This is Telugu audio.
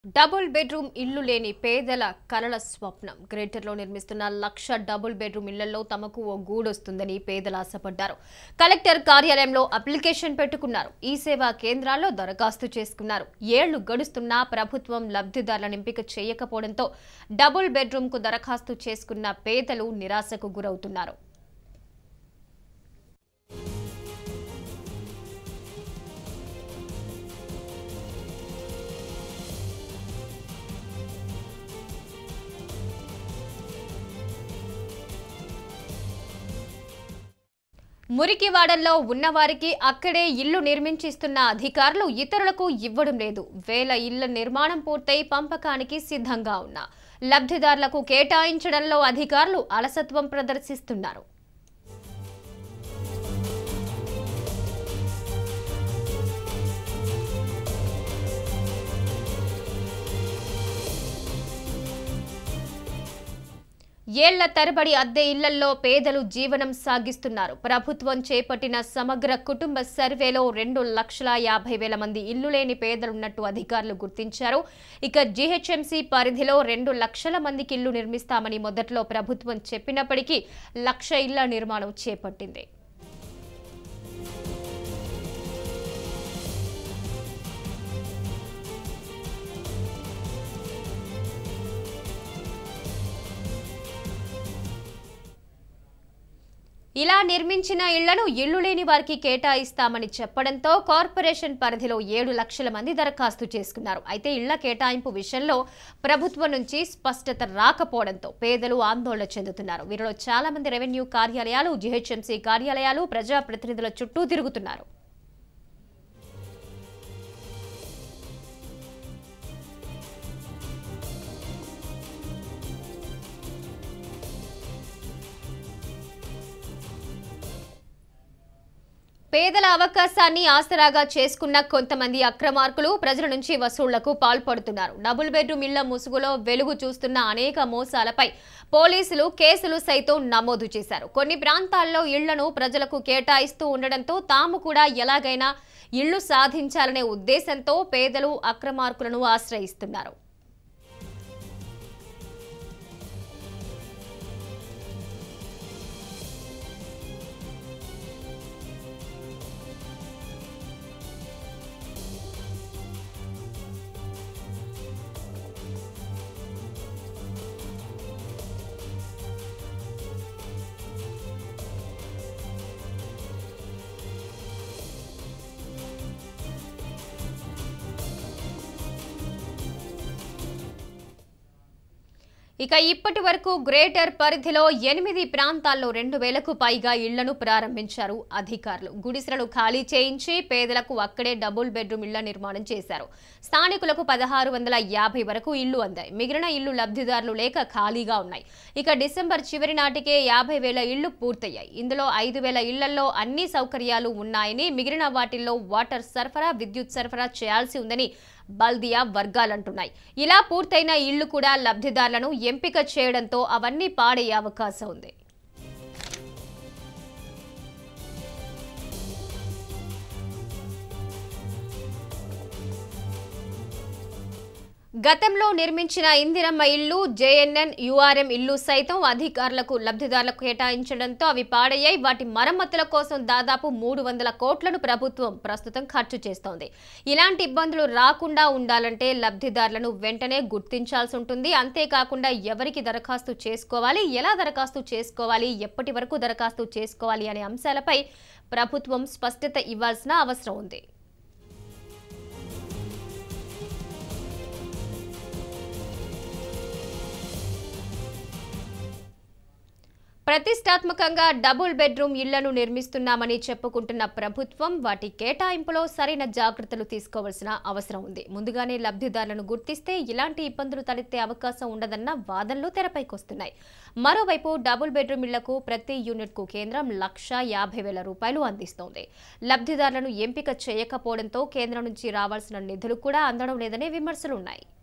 డబుల్ బెడ్రూమ్ ఇల్లు లేని పేదల కలల స్వప్నం గ్రేటర్లో నిర్మిస్తున్న 1,00,000 డబుల్ బెడ్రూమ్ ఇళ్లలో తమకు ఓ గూడొస్తుందని పేదలు ఆశపడ్డారు. కలెక్టర్ కార్యాలయంలో అప్లికేషన్ పెట్టుకున్నారు. ఈ సేవా కేంద్రాల్లో దరఖాస్తు చేసుకున్నారు. ఏళ్లు గడుస్తున్నా ప్రభుత్వం లబ్ధిదారులను ఎంపిక చేయకపోవడంతో డబుల్ బెడ్రూమ్ కు దరఖాస్తు చేసుకున్న పేదలు నిరాశకు గురవుతున్నారు. మురికివాడల్లో ఉన్నవారికి అక్కడే ఇల్లు నిర్మించిస్తున్న అధికారులు ఇతరులకు ఇవ్వడం లేదు. వేల ఇళ్ల నిర్మాణం పూర్తయి పంపకానికి సిద్ధంగా ఉన్న లబ్ధిదారులకు కేటాయించడంలో అధికారులు అలసత్వం ప్రదర్శిస్తున్నారు. ఏళ్ల తరబడి అద్దె ఇళ్లలో పేదలు జీవనం సాగిస్తున్నారు. ప్రభుత్వం చేపట్టిన సమగ్ర కుటుంబ సర్వేలో 2,50,000 మంది ఇల్లు లేని పేదలున్నట్టు అధికారులు గుర్తించారు. ఇక జీహెచ్ఎంసీ పరిధిలో 2 లక్షల మందికి ఇల్లు నిర్మిస్తామని మొదట్లో ప్రభుత్వం చెప్పినప్పటికీ 1,00,000 ఇళ్ల నిర్మాణం చేపట్టింది. ఇలా నిర్మించిన ఇళ్లను ఇళ్లు లేని వారికి కేటాయిస్తామని చెప్పడంతో కార్పొరేషన్ పరిధిలో 7 లక్షల మంది దరఖాస్తు చేసుకున్నారు. అయితే ఇళ్ల కేటాయింపు విషయంలో ప్రభుత్వం నుంచి స్పష్టత రాకపోవడంతో పేదలు ఆందోళన చెందుతున్నారు. వీరిలో చాలా మంది రెవెన్యూ కార్యాలయాలు, జీహెచ్ఎంసీ కార్యాలయాలు, ప్రజాప్రతినిధుల చుట్టూ తిరుగుతున్నారు. పేదల అవకాశాన్ని ఆసరాగా చేసుకున్న కొంతమంది అక్రమార్కులు ప్రజల నుంచి వసూళ్లకు పాల్పడుతున్నారు. డబుల్ బెడ్రూమ్ ఇళ్ల ముసుగులో వెలుగు చూస్తున్న అనేక మోసాలపై పోలీసులు కేసులు సైతం నమోదు చేశారు. కొన్ని ప్రాంతాల్లో ఇళ్లను ప్రజలకు కేటాయిస్తూ ఉండడంతో తాము కూడా ఎలాగైనా ఇళ్లు సాధించాలనే ఉద్దేశంతో పేదలు అక్రమార్కులను ఆశ్రయిస్తున్నారు. ఇక ఇప్పటి వరకు గ్రేటర్ పరిధిలో 8 ప్రాంతాల్లో 2,000కు పైగా ఇళ్లను ప్రారంభించారు అధికారులు. గుడిసెలను ఖాళీ చేయించి పేదలకు అక్కడే డబుల్ బెడ్రూమ్ ఇళ్ల నిర్మాణం చేశారు. స్థానికులకు 1,650 వరకు ఇళ్లు అందాయి. మిగిలిన ఇళ్లు లబ్ధిదారులు లేక ఖాళీగా ఉన్నాయి. ఇక డిసెంబర్ చివరి నాటికే 50,000 ఇళ్లు పూర్తయ్యాయి. ఇందులో 5,000 ఇళ్లలో అన్ని సౌకర్యాలు ఉన్నాయని, మిగిలిన వాటిల్లో వాటర్ సరఫరా, విద్యుత్ సరఫరా చేయాల్సి ఉందని బల్దియా వర్గాలంటున్నాయి. ఇలా పూర్తయిన ఇళ్లు కూడా లబ్ధిదారులను ఎంపిక చేయడంతో అవన్నీ పాడయ్యే అవకాశం ఉంది. గతంలో నిర్మించిన ఇందిరమ్మ ఇళ్లు, జేఎన్ఎన్, యూఆర్ఎం ఇళ్లు సైతం అధికారులకు లబ్ధిదారులకు కేటాయించడంతో అవి పాడయ్యాయి. వాటి మరమ్మతుల కోసం దాదాపు 300 కోట్లను ప్రభుత్వం ప్రస్తుతం ఖర్చు చేస్తోంది. ఇలాంటి ఇబ్బందులు రాకుండా ఉండాలంటే లబ్ధిదారులను వెంటనే గుర్తించాల్సి ఉంటుంది. అంతేకాకుండా ఎవరికి దరఖాస్తు చేసుకోవాలి, ఎలా దరఖాస్తు చేసుకోవాలి, ఎప్పటి వరకు దరఖాస్తు చేసుకోవాలి అనే అంశాలపై ప్రభుత్వం స్పష్టత ఇవ్వాల్సిన అవసరం ఉంది. ప్రతిష్టాత్మకంగా డబుల్ బెడ్రూమ్ ఇళ్లను నిర్మిస్తున్నామని చెప్పుకుంటున్న ప్రభుత్వం వాటి కేటాయింపులో సరైన జాగ్రత్తలు తీసుకోవాల్సిన అవసరం ఉంది. ముందుగానే లబ్ధిదారులను గుర్తిస్తే ఇలాంటి ఇబ్బందులు తలెత్తే అవకాశం ఉండదన్న వాదనలు తెరపైకొస్తున్నాయి. మరోవైపు డబుల్ బెడ్రూమ్ ఇళ్లకు ప్రతి యూనిట్కు కేంద్రం 1,50,000 రూపాయలు అందిస్తోంది. లబ్ధిదారులను ఎంపిక చేయకపోవడంతో కేంద్రం నుంచి రావాల్సిన నిధులు కూడా అందడం లేదనే విమర్శలున్నాయి.